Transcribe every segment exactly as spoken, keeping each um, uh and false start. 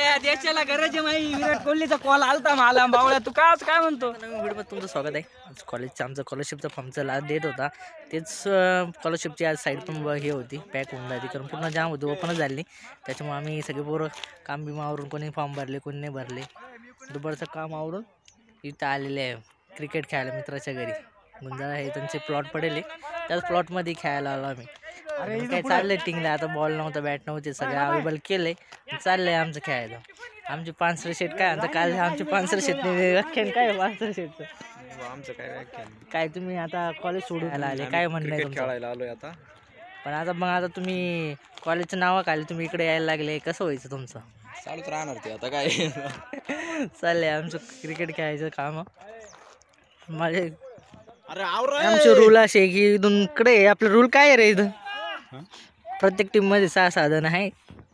देशाला गरज आहे माही. विराट कोहलीचा कॉल आलता मला. बावळ्या तू काय काय म्हणतो? नवीन व्हिडिओमध्ये तुमचं स्वागत आहे. आज कॉलेजचं आमचं स्कॉलरशिपचा फॉर्मचा लास्ट डेट होता. तेच स्कॉलरशिपची आज साईड पण हे होती, पॅक होऊन जाते कारण पूर्ण जाम होती, ओपनच झाली नाही. त्याच्यामुळे आम्ही सगळे पोरं काम बिम आवरून कोणी फॉर्म भरले कोणी नाही भरले. दुपारचं काम आवरून इथं आलेले आहे क्रिकेट खेळायला मित्राच्या घरी. गुंजाळा हे त्यांचे प्लॉट पडेल, त्याच प्लॉटमध्ये खेळायला आलो आम्ही. काय चाललंय टिंगले, आता बॉल नव्हता बॅट नव्हते सगळे अवेलेबल केले, चाललंय आमचं खेळायला. आमचे पानसरे शेट काय आता काल आमचे पानसरे शेटने व्याख्यान काय पानसरे शेटचं आमचं काय व्याख्यान काय. तुम्ही आता कॉलेज सोडून आले काय म्हणणं आहे खेळायला आलोय आता. पण आता मग आता तुम्ही कॉलेजचं नावाखाली तुम्ही इकडे यायला लागले, कसं व्हायचं तुमचं? चालूच राहणार ते आता काय. चाललंय आमचं क्रिकेट खेळायचं काम. माझे अरे आवर आमचे रूल असे की इथून इकडे आपलं रूल काय आहे रे इथं, प्रत्येक टीम मध्ये सहा सहा जण आहे.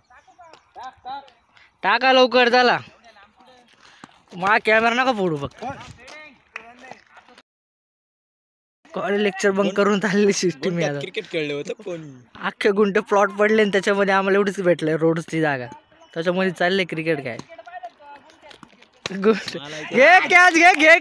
टाका लवकर झाला मा कॅमेरा नका फोडू. फक्त कॉलेज लेक्चर बंक करून चालली सिस्टीम. क्रिकेट खेळले होतं कोणी, अख्खे गुंठे प्लॉट पडले आणि त्याच्यामध्ये आम्हाला एवढीच भेटलंय रोडची जागा, त्याच्यामध्ये चालले क्रिकेट काय. गुड घे कॅच घे घे.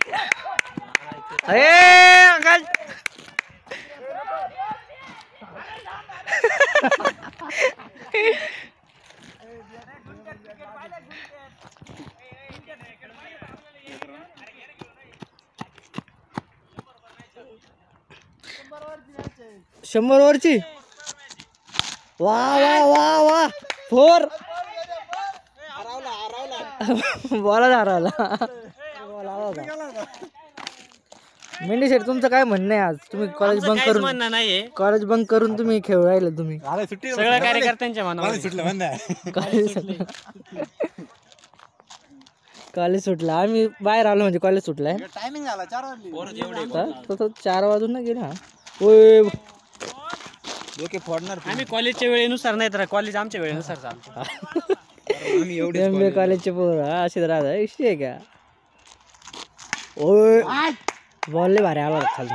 शंभर ओव्हरची वा वा वा वा फोर. बॉलच हरवला. मेंढी शेठ तुमचं काय म्हणणं आहे? आज तुम्ही कॉलेज बंक करून म्हणणं नाहीये, कॉलेज बंक करून तुम्ही खेळू राहिले. तुम्ही सगळ्या कार्यकर्त्यांच्या मनावर कॉलेज कॉलेज सुटलं, आम्ही बाहेर आलो म्हणजे कॉलेज सुटलाय. टायमिंग झाला चार वाजले. चार वाजून ना गेला. ओय डोके फोडणार. आम्ही कॉलेजच्या वेळेनुसार नाही तर कॉलेज आमच्या वेळेनुसार चालतो. आम्ही एवढे एम बी कॉलेजचे पोर अशीच राहता इशी आहे का. ओय बॉल लय भारी आला खाली.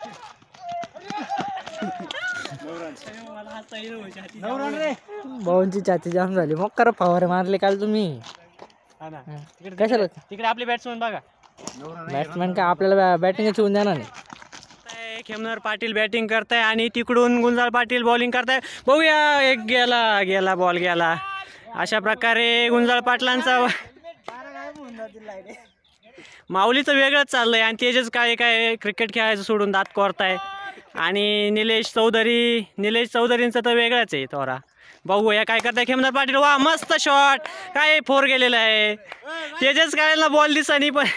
भाऊंची छाती जाम झाली. मग करा फवारे मारले काल तुम्ही. कशाला तिकडे आपले बॅट्समन बघा. बॅट्समॅन काय आपल्याला बॅटिंग ठेवून देणार नाही. खेमनर पाटील बॅटिंग करताय आणि तिकडून गुंजाळ पाटील बॉलिंग करताय. बघूया एक गेला गेला बॉल गेला. अशा प्रकारे गुंजाळ पाटलांचा माऊलीचं वेगळंच चाललंय आणि तेजच काय काय क्रिकेट खेळायचं सोडून दात कोरताय. आणि निलेश चौधरी निलेश चौधरींचं तर वेगळंच आहे तोरा. बघूया काय करताय खेमनर पाटील. वा मस्त शॉट, काय फोर गेलेला आहे. तेजस कायला बॉल दिसानी पण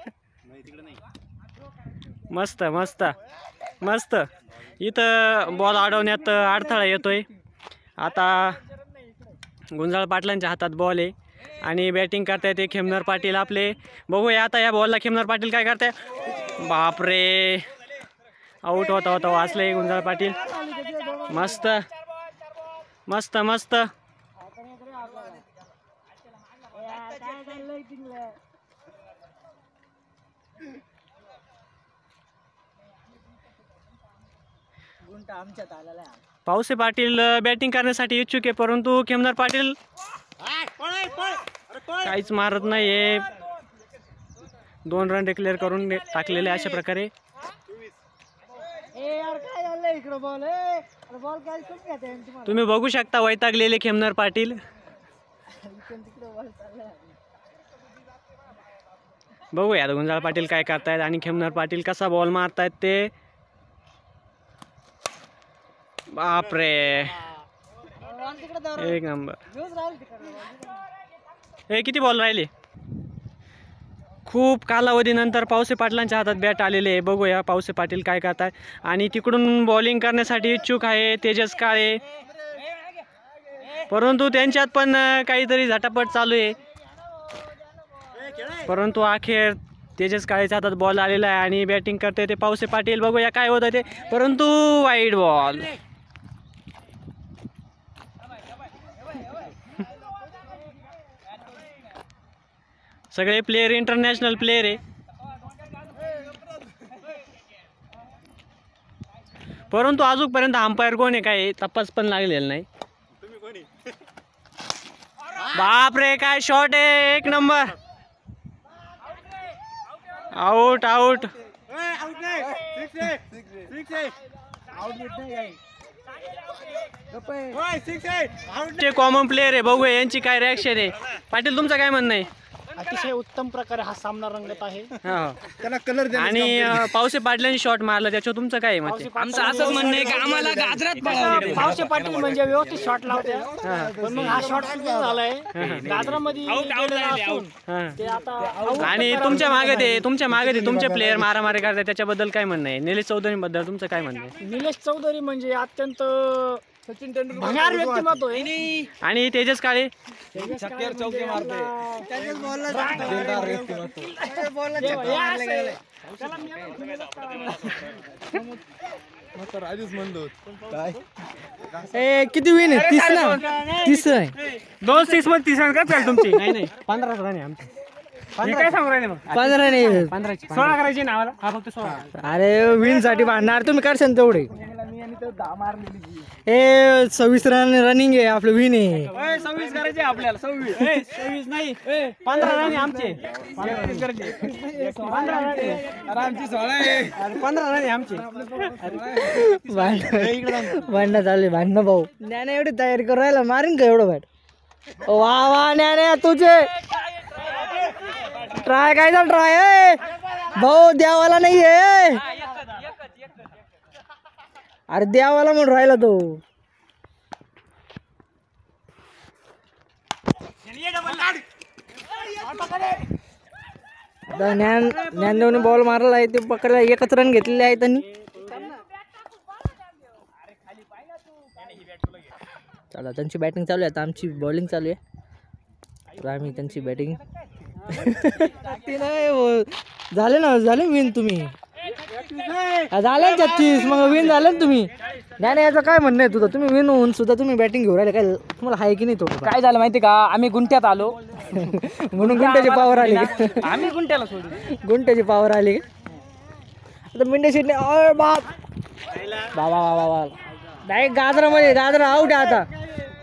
मस्त मस्त मस्त. इथं बॉल अडवण्यात अडथळा येतोय. आता गुंजाळ पाटलांच्या हातात बॉल आहे आणि बॅटिंग करतायत ते खेमनर पाटील आपले. बघूया आता या बॉलला खेमनर पाटील काय करताय. बापरे, आऊट होता होता वाचले गुंजाळ पाटील. मस्त मस्त मस्त. पावसे पाटील बॅटिंग करण्यासाठी इच्छुक आहे, परंतु खेमनर पाटील काहीच मारत नाहीये. दोन रन डिक्लेअर करून टाकलेले अशा प्रकारे. तुम्ही बघू शकता वैतागलेले खेमनर पाटील. बघूया गुंजाळ पाटील काय करतायत आणि खेमनर पाटील कसा बॉल मारतायत ते. बापरे, एक नंबर. हे किती बॉल राहिले. खूप कालावधीनंतर पावसे पाटलांच्या हातात बॅट आलेले आहे. बघूया पावसे पाटील काय करताय. आणि तिकडून बॉलिंग करण्यासाठी इच्छुक आहे तेजस काळे, परंतु त्यांच्यात पण काहीतरी झटापट चालू आहे. परंतु अखेर तेजस काळेच्या हातात बॉल आलेला आहे आणि बॅटिंग करते ते पावसे पाटील. बघूया काय होतं ते, परंतु वाईड बॉल. सगळे प्लेयर इंटरनॅशनल प्लेयर आहे, परंतु अजूनपर्यंत अंपायर कोण आहे काय तपास पण लागलेला नाही. बाप रे काय शॉट आहे एक number. Out out. Common player आहे, बघूया यांची काय रिॲक्शन आहे. पाटील तुमचं काय म्हणणं आहे? अतिशय उत्तम प्रकारे हा सामना रंगत आहे. हा. त्याला कलर आणि अं, पावसे पाटलांनी शॉट मारला त्याच्यावर तुमचं काय आहे मत आहे? आमचं असंच म्हणणं आहे की आम्हाला गाजरात पळावं. पावसे पाटील म्हणजे व्यवस्थित शॉट लावते, पण मग हा शॉट झालाय गाजरामध्ये गेलेला असून हा. ते आता आणि तुमच्या मागे ते तुमच्या मागे ते तुमचे प्लेयर मारामारी करतात त्याच्याबद्दल काय म्हणणं आहे? निलेश चौधरी बद्दल तुमचं काय म्हणणं आहे? निलेश चौधरी म्हणजे अत्यंत भंगार व्यक्तिमत्व आहे. आणि तेजस काळे चक्कर चौके मारते. आधीच म्हणतो काय ए किती विन आहे? तीस ना तीस आहे. दोन सिक्स मध्ये तीस रन काय तुमची? नाही नाही पंधरा रन आहे आमचे. काय सांगू राहिले मग? पंधरा नाही पंधराची सोळा करायची ना आम्हाला. हा फक्त सोळा. अरे विन साठी भांडणार तुम्ही काढशाल तेवढे. ए सव्वीस रन रनिंग आहे आपलं विन आहे. सव्वीस करायचे आपल्याला. सव्वीस सव्वीस नाही पंधरा रन आहे आमचे. पंधरा रन आहे आमची सोळा आहे. पंधरा रन आहे आमचे. भांडणं चालू आहे भांडणं भाऊ. ज्ञाने एवढी तयारी करून राहिला मारीन का एवढं बॅट? वा वा ज्ञाने तुझे ट्राय काय झालं ट्राय भाऊ द्यावाला नाहीये. अरे द्यावाला म्हणून राहिला तो. आता ज्ञान ज्ञानदेवने बॉल मारला आहे ते पकडला. एकच रन घेतलेले आहे त्यांनी. चला त्यांची बॅटिंग चालू आहे आता आमची बॉलिंग चालू आहे. तर आम्ही त्यांची बॅटिंग ते नाही हो. झाले ना झाले विन तुम्ही. झाले छत्तीस मग विन झाले ना तुम्ही. नाही नाही याचं काय म्हणणं आहे तुझं? तुम्ही विन होऊन सुद्धा तुम्ही बॅटिंग घेऊन राहिले काय? तुम्हाला आहे की नाही थोडं? काय झालं माहिती का? आम्ही गुंट्यात आलो म्हणून गुंट्याची पावर आली. आम्ही गुंट्याला सोडू. गुंट्याची पावर आली. आता मिंडे शेटने अरे बाप बाबा बाबा बाबा डायरेक्ट गाजरामध्ये. गाजर आउट आहे आता.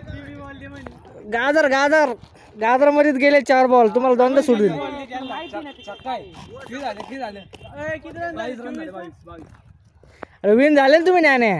गाजर गाजर गाजरामध्येच गेले चार बॉल. तुम्हाला दोनदा सोडून अरे विन झाले ना तुम्ही. न्याने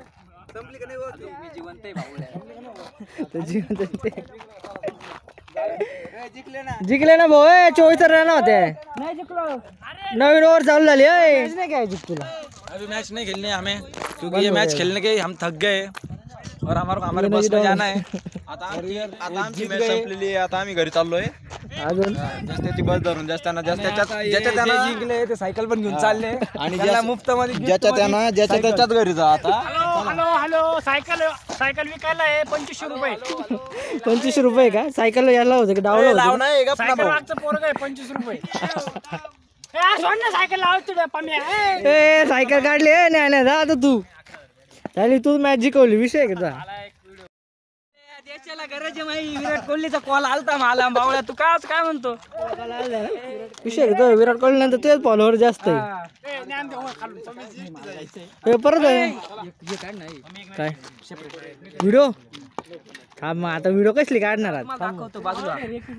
जिंकले ना भाऊ. चोवीस रन होते. नवीन ओव्हर चालू झाली. नाही काय जिंकला. अभी मैच नहीं खेलने हमें क्योंकि ये मैच खेलने के हम थक गए और हमारे हमारे बस में जाना है. आता आता आमची मॅच संपलेली आहे. आता आम्ही घरी चाललोय. अजून जस्ट त्याची बस धरून जास्त त्यांना जास्त त्याच्यात ज्याच्या त्यांना जिंकले ते सायकल पण घेऊन चालले आणि ज्याला मुफ्त मध्ये ज्याच्या त्यांना ज्याच्या त्याच्यात घरी जा. आता hello hello hello cycle cycle विकायला आहे पंचवीसशे रुपये. पंचवीसशे रुपये का? सायकल यायला होतं की डावला लाव होतं? नाही सायकल मागचं पोरग आहे पंचवीस रुपये. ए, आ, सोड ना सायकल लावतो पम्या. ए सायकल काढली. ए नाही नाही जा आता तू. झाली तू मॅच जिंकवली. विषय आहे का? देशाला गरज आहे माही. विराट कोहलीचा कॉल आलता मला बावळ्या. तू काय काय म्हणतो? विषय आहे का? विराट कोहली नंतर तेच फॉलोअर जास्त आहे. ए, ज्ञान दे, हो, खालून. हे परत आहे काय व्हिडिओ? हा मग आता व्हिडिओ कसली काढणार आहात? बाजूला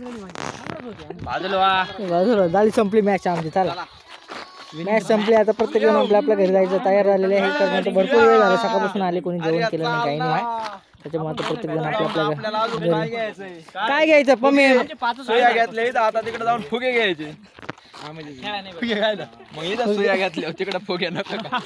बाजूला झाली संपली मॅच आमची. चला मॅच संपली आता. प्रत्येक जण आपल्या आपल्या घरी जायचं तयार झालेले आहे. कारण भरपूर वेळ झाला सकाळपासून आले. कोणी जेवण केलं नाही काही नाही. त्याच्यामुळे आता प्रत्येक जण आपल्या आपल्या घरी. काय घ्यायचं पम्मी? सुया घेतले आता तिकडे जाऊन फुगे घ्यायचे. फुगे घ्यायला मग इथं सुया घेतल्या तिकडे फुगे नको का?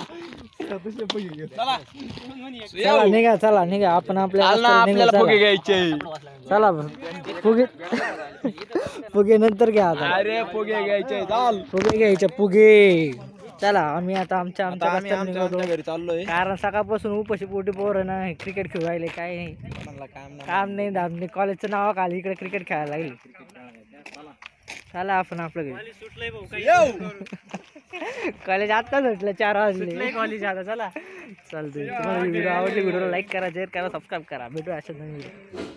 चला निघा चला निघा. आपण आपल्या आपल्याला फुगे घ्यायचे. चला फुगे फुगे नंतर घ्या आता. अरे फुगे घ्यायचे. चाल फुगे घ्यायचे फुगे. चला आम्ही आता आमच्या आमच्या आम्ही रस्त्याने आमच्या निघतो. घरी चाललोय. कारण सकाळपासून उपाशी पोटी पोरं ना क्रिकेट खेळू राहिले. काय नाही काम नाही धाम नाही. कॉलेजचं नाव खाली इकडे क्रिकेट खेळायला लागले. चला आपण आपलं घरी. कॉलेज आता सुटलं चार वाजले. कॉलेज आता चला चालतंय. तुम्हाला व्हिडिओ आवडली व्हिडिओला लाईक करा शेअर करा सबस्क्राईब करा. भेटू अशा नवीन व्हिडिओ.